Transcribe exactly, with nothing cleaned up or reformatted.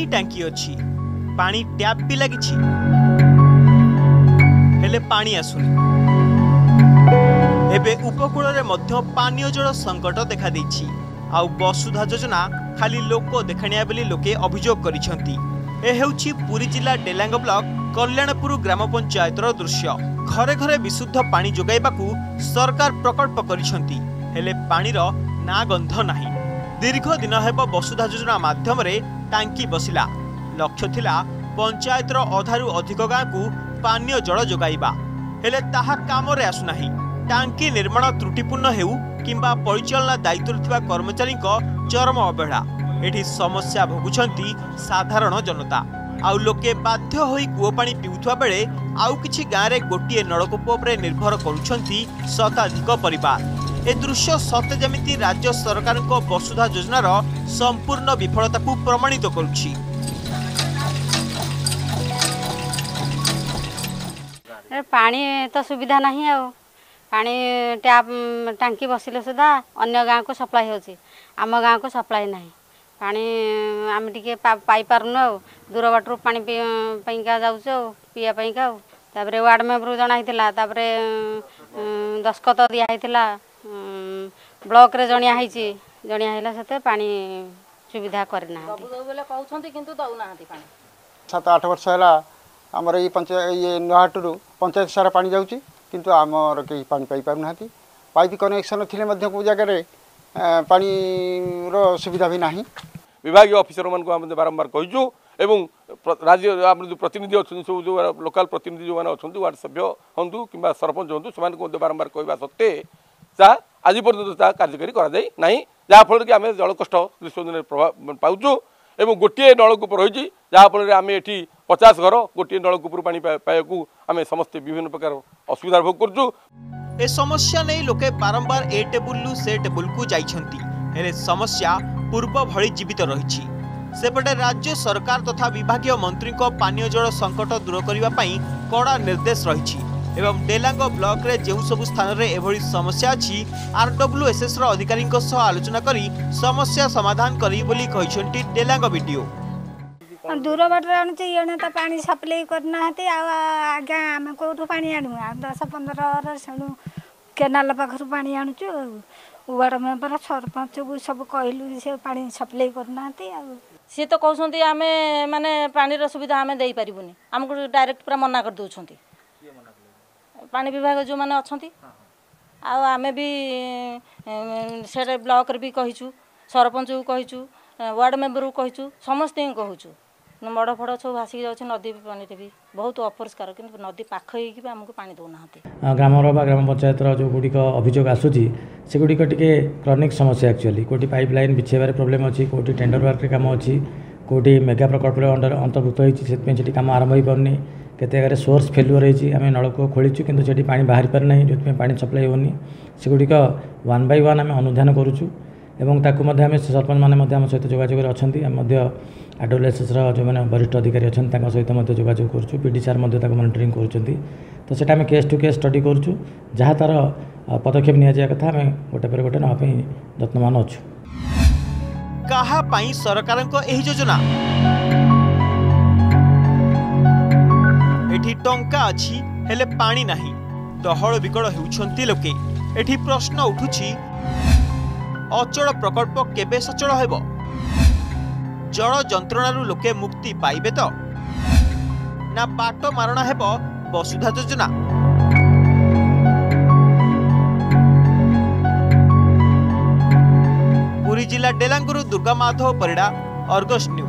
टांकी अछि, पानी टैप भी लगी, हेले पानी आसुनी। एबे उपकूल रे मध्य पानीय जल संकट देखा देछि। आउ वसुधा योजना खाली लोक देखाणिया बोली लोके अभियोग करिसेंती। ए हेउछि पुरी जिला डेलांग ब्लॉक कल्याणपुर ग्राम पंचायतर दृश्य। घरे घरे विशुद्ध पानी जोगाइबाकू सरकार प्रकल्प करिसेंती, हेले पानीर ना गंध नाही। दीर्घ दिन हेब वसुधा योजना माध्यम रे टांकी बसिला। लक्ष्य थिला पंचायतर अधारु अधिक गाँ को पानीय जल जोगाइबा, हेले ताहा काम रे आसु नाही। टांकी निर्माण त्रुटिपूर्ण हेउ किंबा परिचालना दायित्व थिबा कर्मचारी चरम अवहेला। एठी समस्या भोगुछंती साधारण जनता। आउ लोके बाध्य होई कूओ पानी पिउथुवा बेले आउ किछि गाँ रे गोटिए नलकूप उपरे निर्भर करुछंती शताधिक परिवार। ए दृश्य सते जेमिति राज्य सरकार को वसुधा योजनार संपूर्ण विफलता को प्रमाणित करुछि। पानी तो सुविधा नहीं आ, पानी टैप टांकी बसिले सुधा अन्य गाँव को सप्लाई होची, आम गाँव को सप्लाई नहीं। पानी आम टे पाई पारनु आ, दूर बाटर पानी पीका जाऊँ पीया तापर वार्ड मेम्बर जनाईला, दस्खत दिखाई ब्लॉक रे जणिया होती जणिया है से पानी सुविधा करना सात आठ वर्ष है आमर ये पंचायत ये नुआहाटू पंचायत सारा पानी जाऊँगी किंतु आमर कहीं पानी पाई पारना पाइप कनेक्शन थी को जगह पानी रो सुविधा भी नहीं। विभाग ऑफिसर मान को बारंबार कहीचु एवं राज्य जो प्रतिनिधि अच्छा सब जो लोकाल प्रतिनिधि जो मैंने अच्छा वार्ड सभ्य हूँ कि सरपंच हूँ से बारंबार कहवा सत्वे ता आज पर्यटन कार्यकारी करा जहाँफल कि आम जल कष्ट दृश्य दिन प्रभाव पाचु एवं गोटे नलकूप रही जहाँफल आम ये पचास घर गोटे नलकूप पानी पाइबा आम समस्ते विभिन्न प्रकार असुविधा भोग करुँ। ए समस्या नहीं लोके बारंबार ए टेबुल से टेबुल को जाइछंती, हेले समस्या पूर्व भली जीवित रही। सेपटे राज्य सरकार तथा विभागीय मंत्री को पानीय जल संकट दूर करने पई कड़ा निर्देश रही। एवं डेलांग ब्लॉक रे जेउ सब स्थान रे एभली समस्या अछि आरडब्ल्यूएसएस रो अधिकारी आलोचना करी समस्या समाधान करी बोली कहिसंती डेलांग वीडियो। दूर बाटर आणुचे येने तो पानी सप्लाई करना हते आज्ञा आम कोठू पानी आणु दस पंद्रह सेणु केनाल पाखरु पानी आणुचु वार्ड मेंबर सरपंच को सब कहलु से पानी सप्लाई करना हते सी तो कहउछंती आमे माने पानी रो सुविधा आमे देई परिबुनी, हमको डायरेक्ट पूरा मना कर दउछंती पानी विभाग जो माने अछंती। आ आमे भी से ब्लॉक रे भी कहिचु, सरपंच को कहिचु, वार्ड मेंबर को कहिचु, समस्त को कहूचु मड़ फड़ सब भासिक जाऊँ नदी पानी भी बहुत अपरिष्कार कि नदी पाख हो आमको पानी दौना। ग्रामर बा ग्राम पंचायत जो गुड़िक अभियोग आसूँ से गुड़िक टे क्रॉनिक समस्या एक्चुअली कौटी पाइप लाइन बिछेबार प्रोब्लेम अच्छी, कौटी टेंडर वर्क काम अच्छी, कौटी मेगा प्रकल्प अंडर अंतर्भुक्त होती कम आरंभ हो पारनी, केते जगह सोर्स फेलुअर होती आम नलकूप खोलीचु कि से पा बाहरी पार ना जो पानी सप्लाई होनी से गुड़िक वन बाय वन आम अनुधान करुचु एवं ताकू आम सरपंच मैंने आम सहित जोगाजोग अच्छा आरडब्ल्यूएसएस जो मैंने वरिष्ठ अधिकारी अच्छा सहित जोगाजोग करुँ पीडी सार मॉनिटरिंग करुँच तो सेटा आम केस टू केस स्टडी करुँ जहाँ तार पदक्षेप निया कथा आम गोटे पर गोटे नापी यत्नमान अच्छु। कहा पाई सरकार को एही योजना एठी टंका अछि हेले पानी नाही, दहल बिकल हेउछंती लोके। एठी प्रश्न उठुछि अचल प्रकल्प केबे सचल हेबो, जल जंत्रणारु लोके मुक्ति पाइबे तो ना बाट मारणा हेबो वसुधा योजना। पुरी जिला डेलांगुरु दुर्गा माधव परिडा, अर्गस न्यूज।